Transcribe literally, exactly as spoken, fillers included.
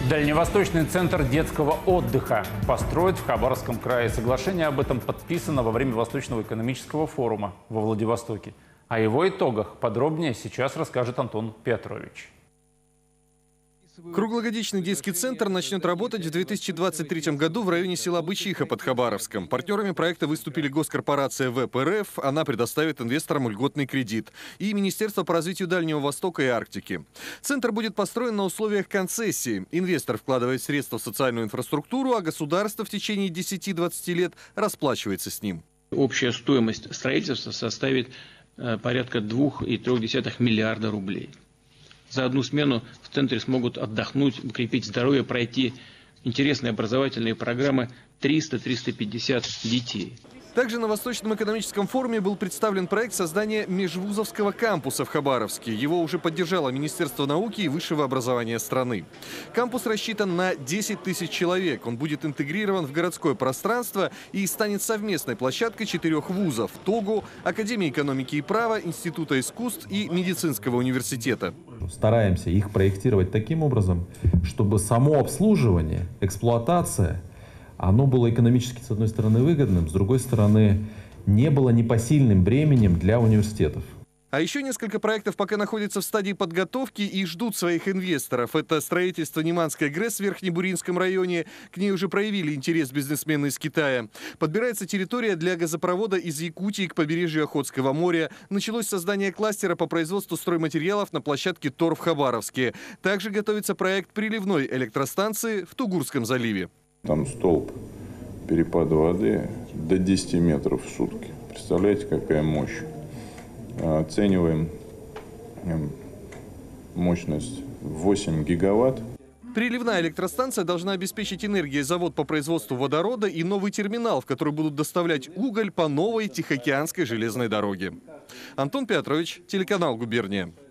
Дальневосточный центр детского отдыха построят в Хабаровском крае. Соглашение об этом подписано во время Восточного экономического форума во Владивостоке. О его итогах подробнее сейчас расскажет Антон Петрович. Круглогодичный детский центр начнет работать в две тысячи двадцать третьем году в районе села Бычиха под Хабаровском. Партнерами проекта выступили госкорпорация ВЭП-РФ, она предоставит инвесторам льготный кредит, и Министерство по развитию Дальнего Востока и Арктики. Центр будет построен на условиях концессии. Инвестор вкладывает средства в социальную инфраструктуру, а государство в течение десяти-двадцати лет расплачивается с ним. Общая стоимость строительства составит порядка двух и трёх десятых миллиарда рублей. За одну смену в центре смогут отдохнуть, укрепить здоровье, пройти интересные образовательные программы триста — триста пятьдесят детей. Также на Восточном экономическом форуме был представлен проект создания межвузовского кампуса в Хабаровске. Его уже поддержало Министерство науки и высшего образования страны. Кампус рассчитан на десять тысяч человек. Он будет интегрирован в городское пространство и станет совместной площадкой четырех вузов – ТОГУ, Академии экономики и права, Института искусств и Медицинского университета. Стараемся их проектировать таким образом, чтобы само обслуживание, эксплуатация – оно было экономически, с одной стороны, выгодным, с другой стороны, не было непосильным бременем для университетов. А еще несколько проектов пока находятся в стадии подготовки и ждут своих инвесторов. Это строительство Неманской ГРЭС в Верхнебуринском районе. К ней уже проявили интерес бизнесмены из Китая. Подбирается территория для газопровода из Якутии к побережью Охотского моря. Началось создание кластера по производству стройматериалов на площадке ТОР в Хабаровске. Также готовится проект приливной электростанции в Тугурском заливе. Там столб перепада воды до десяти метров в сутки. Представляете, какая мощь? Оцениваем мощность восемь гигаватт. Приливная электростанция должна обеспечить энергией завод по производству водорода и новый терминал, в который будут доставлять уголь по новой Тихоокеанской железной дороге. Антон Петрович, телеканал «Губерния».